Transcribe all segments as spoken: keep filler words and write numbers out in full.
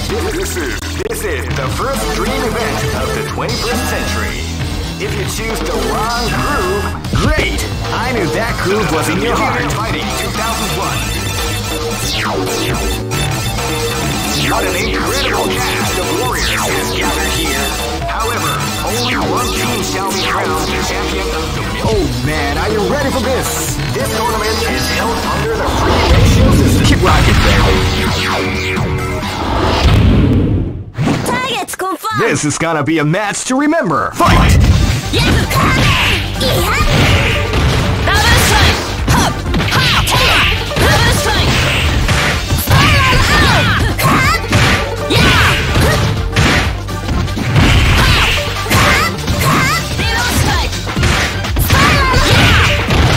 This is, this is the first dream event of the twenty-first century. If you choose the wrong groove, great! I knew that groove was in your heart. Fighting two thousand one. What an incredible cast of warriors is gathered here. However, only one team shall be crowned the champion of the million. Oh man, are you ready for this? This tournament is held under the free ratio system. Keep rocking, baby. Targets confirmed. This is gonna be a match to remember. Fight! Double strike! Hup! Ha! Double strike! Spiral out! Cut! Yeah! Cut! Cut! Middle strike! Spiral out!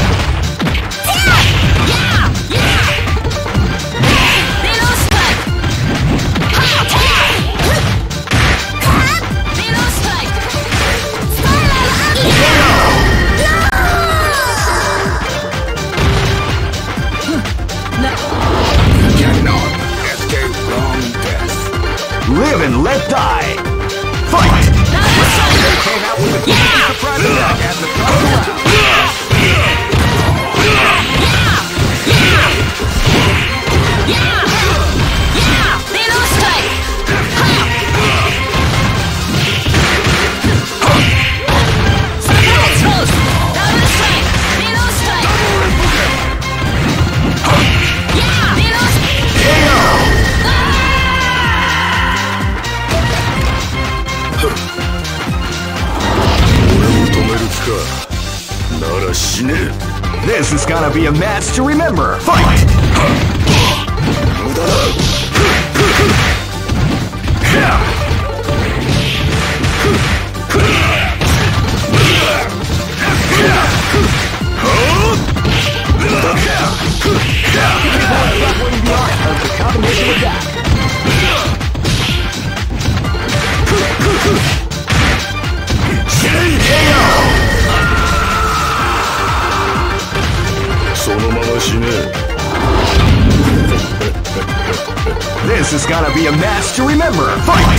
Yeah! Yeah! Middle strike! Ha! Cut! Middle strike! Spiral out! Yeah! Live and let die. Fight! They came out with a yeah! surprise attack at the top of the round. This is gonna be a match to remember. Fight! This is gonna be a match to remember. Fight!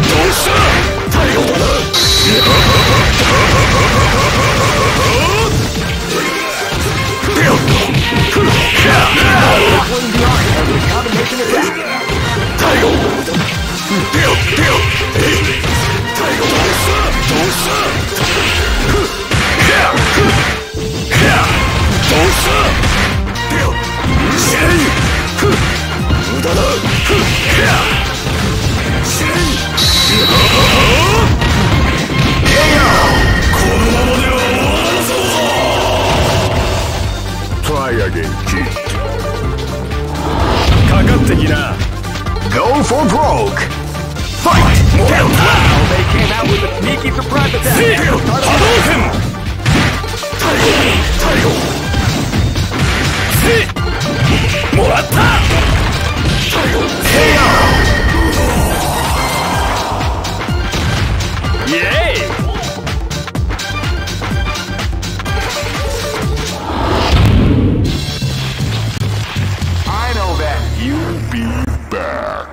Try again, kid. Go for broke. Fight! Wow, they came out with a sneaky surprise attack. Yay! I know that you'll be back.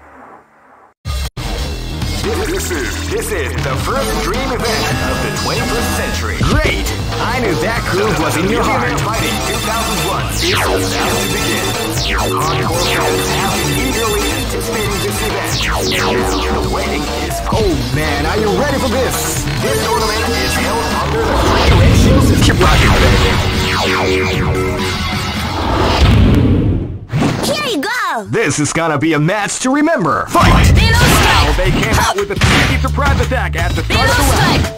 This is this is the first dream event of the twenty-first century. Great! I knew that groove was in your heart. Fighting two thousand one is about to begin. Hardcore fans have been eagerly anticipating this event. Now the waiting is. Oh man, are you ready for this? This tournament is held under the free ratio system. Keep rocking, baby. Here you go! This is gonna be a match to remember. Fight! Wow, they came out with a sneaky surprise attack at the start of the round.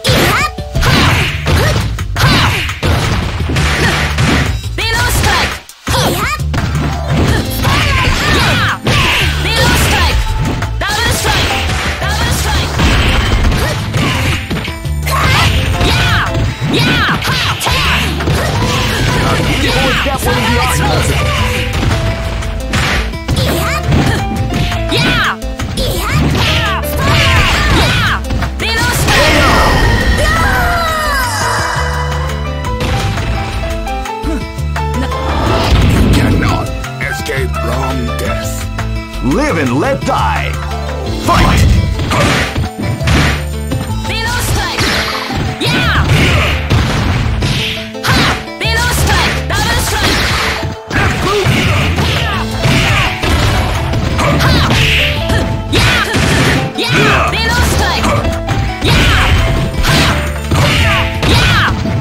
Live and let die. Fight! Below strike! Yeah! Ha! Below strike! Double strike! Ha! Yeah! Yeah! Below strike! Yeah! Ha! Yeah!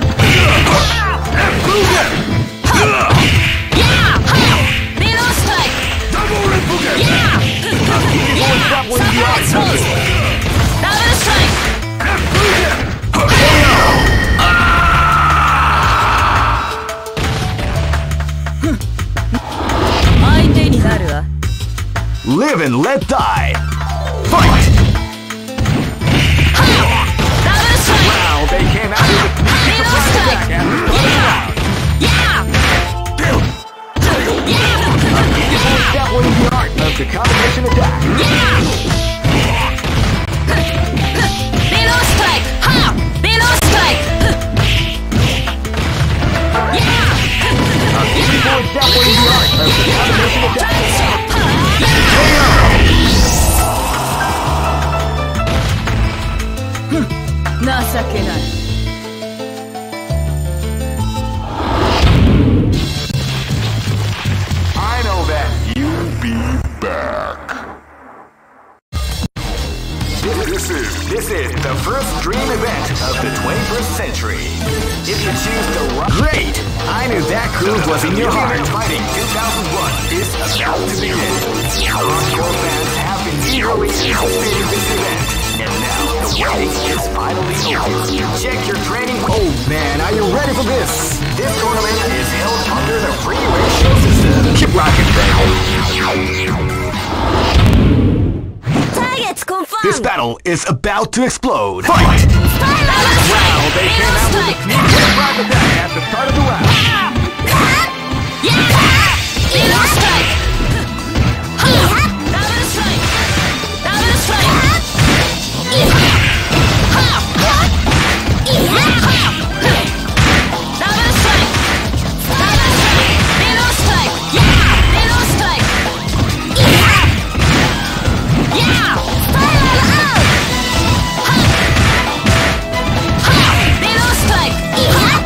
Yeah! Ha! Below strike! Yeah! Yeah! Surprise pose! Double strike! Live and let die! Fight! Double strike! Wow, they came out with a Below strike! Yeah! Yeah! that was the art of the combination attack. Yeah! Below strike! Ha! Below strike! Yeah! That was the art of the combination attack. I know that you'll be back. This is this is the first dream event of the twenty-first century. If you choose the right, great! I knew that groove was in your heart. Fighting two thousand one is about to begin. Hardcore fans have been eagerly anticipating this event, and now the waiting is finally over. Check your training. Oh man, are you ready for this? This tournament is held under the free ratio system. Keep rocking, baby. Targets confirmed! This battle is about to explode. Fight! Wow, they came out with a surprise attack at the start of the round. Yeah! Below strike! Double strike! Double strike! Double strike! Double strike! Below strike! Yeah! Below strike! Yeah! Spiral out! Below strike! Yeah!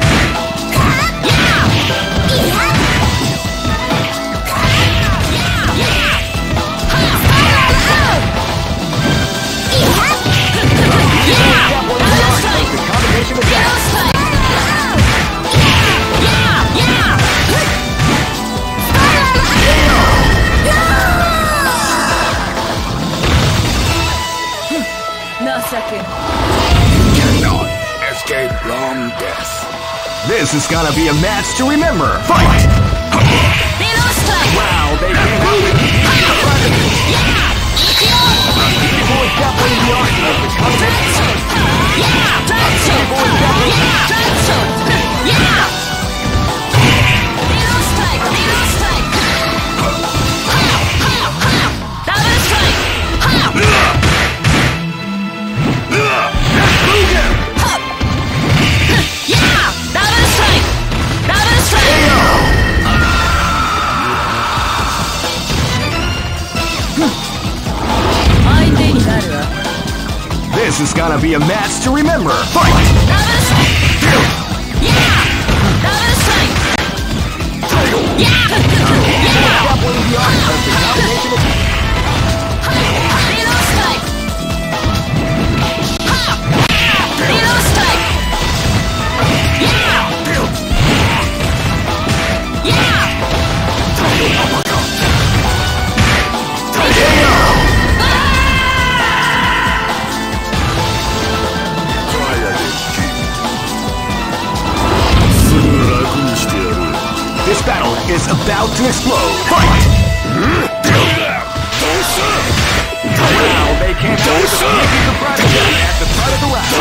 Cannot escape from death. This is gonna be a match to remember. Fight! Below strike! Wow, they came out with Yeah! People is definitely the art of the combination. Yeah! Transfer! Yeah! Transfer! Yeah! Below strike! Below strike! Double strike! Yeah! Double strike! Double strike! This is gonna be a match to remember. Fight! Double strike! Yeah! Double strike! Yeah! Yeah! Definitely the art of the combination attack. Below strike! Below strike! Yeah! Yeah! This battle is about to explode. Fight! Wow, they came out with a sneaky surprise attack at the start of the round.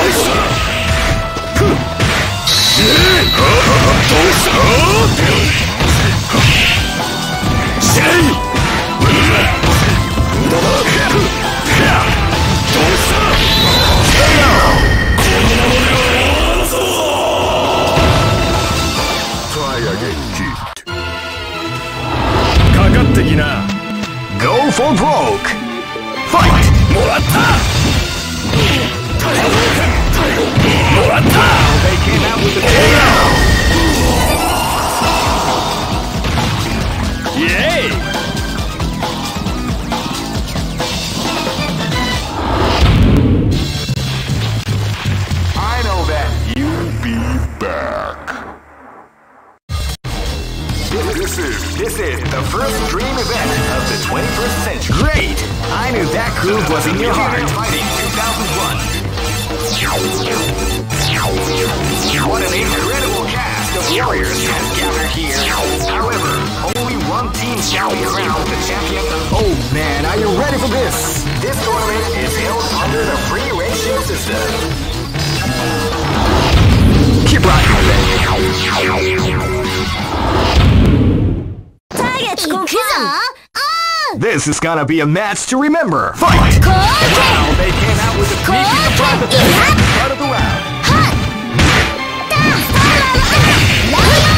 Try again, kid. かかってきな。Go for broke. Fight! They came out with the K O! Yay! I know that you'll be back. This is this is the first dream event of the twenty-first century. Great! I knew that groove was in your heart. Fighting two thousand one. What an incredible cast of warriors has gathered here. However, only one team shall be crowned the champion. Oh man, are you ready for this? This tournament is held under the free ratio system. Keep rocking, baby. Target confirmed. This is gonna be a match to remember. Fight! Wow, they came out with a sneaky surprise at the start of the round.